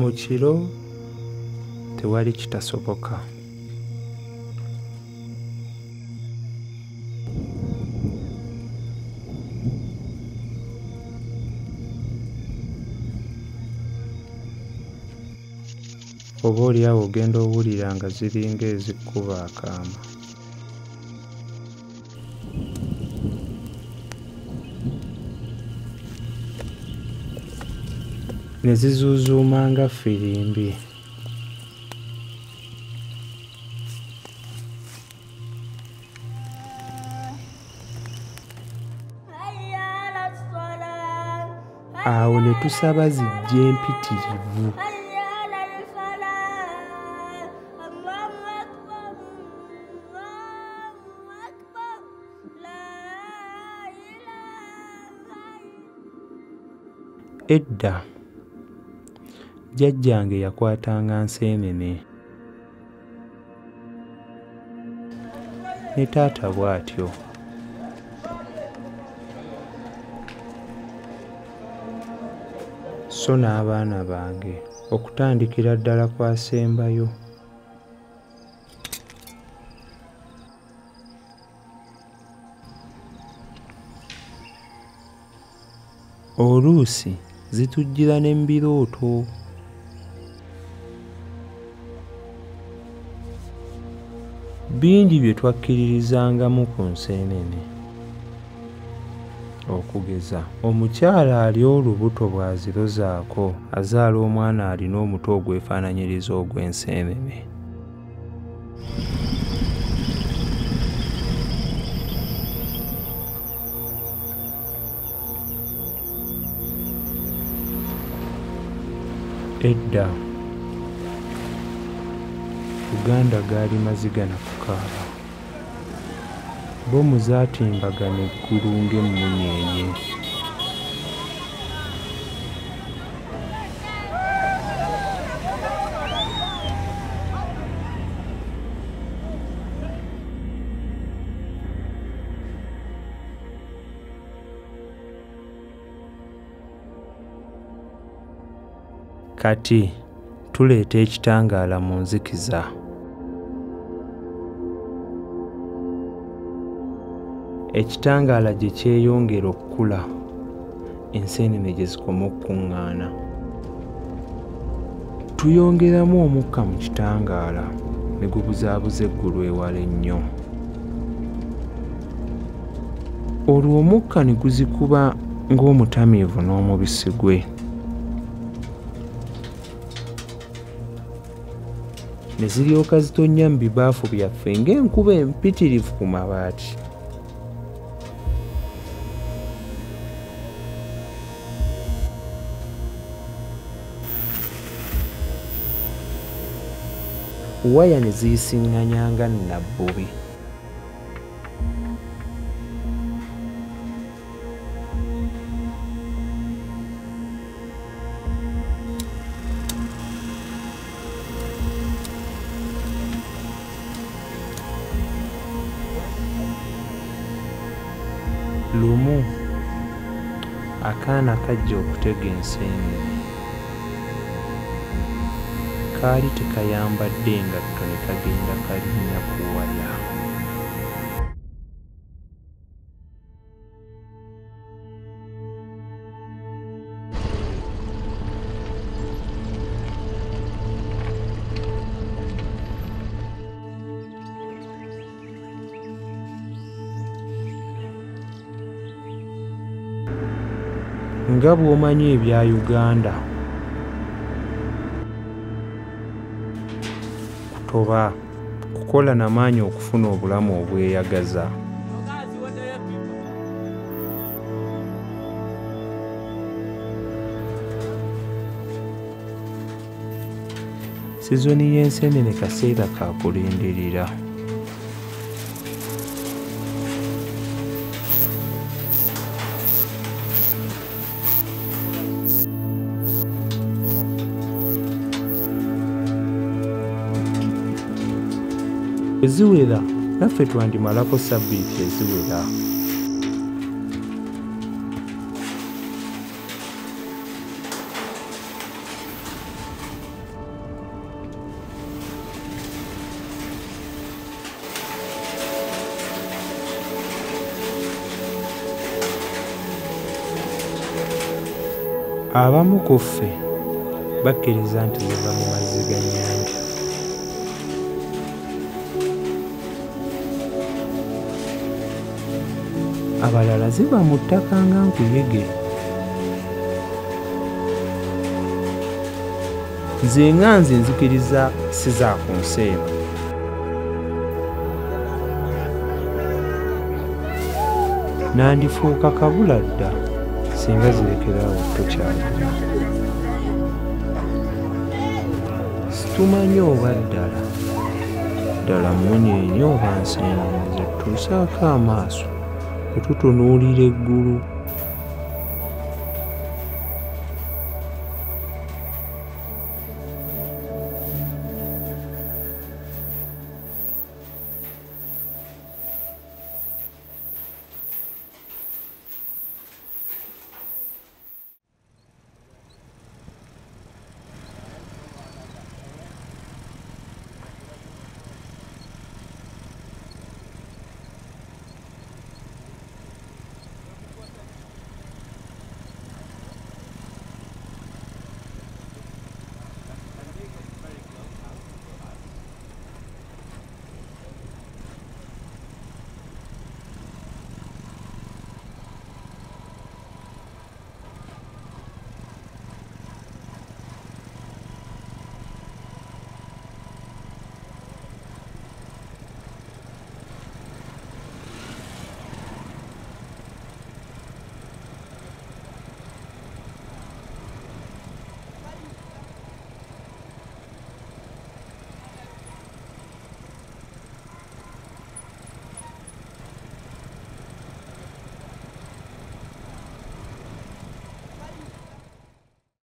mu kiro tewali kitasoboka. Oba oliawo ogenda owulira nga ziringa ezikkuba akaama. Ne zizuuzuuma nga ffirimbi. Awo ne tusaba zijje empitirivu. Edda jjajjange yakwatanga nseenene ne taata bw'atyo. So n'abaana bange okutandikira ddala kwasembayo. Oluusi zitujjira ne mu birooto. Bingi bye twakkiririzangamu ku nseenene. Okugeza omukyala ali olubuto bw'azirozaako azaala omwana alina omutwe ogwefaananyiriza ogw'enseenene. Edda Uganda gaali maziga na kukaaba. Bomu zaatimbagana eggulu ng'emmunyeenye. Kati tuleeta ekitangaala mu nzikiza. Ekitangaala gye kyeyongera okukula, enseenene gye zikoma okukuŋŋaana. Tuyongeramu omukka mu kitangaala ne gubuzaabuza eggulu ewala ennyo. Olwo omukka ne guzikuba ng'omutamiivu n'omubisi gwe. Ne ziryoka zitonnya mu bibaafu byaffe ng'enkuba empitirivu ku mabaati. Waya ne ziyisiŋŋanyanga nabbubi. Lumu akaana kajja okutega enseenene. Kaali tekayambadde engatto ne kagenda kalinnya ku waya. Nga bw'omanyi ebya Uganda, kutoba, kukola n'amaanyi okufuna obulamu obweyagaza. Sizoni y'enseenene kaseera ka kulindirira. Eziwera naffe twandimalako sabbiiti eziwera. Abamu ku ffe bakkiriza nti ziva mu mazzi ga nnyanja. Abalala ziba mu ttaka nga nkuyege. Nze nga nze nzikiriza si za ku nsi eno. Nandifuuka kabula dda singa zirekerawo tokyalina. Situmanyi oba ddala munyeenye oba nseenene ze tutuusaako amaaso bwe tutunuulira eggulu.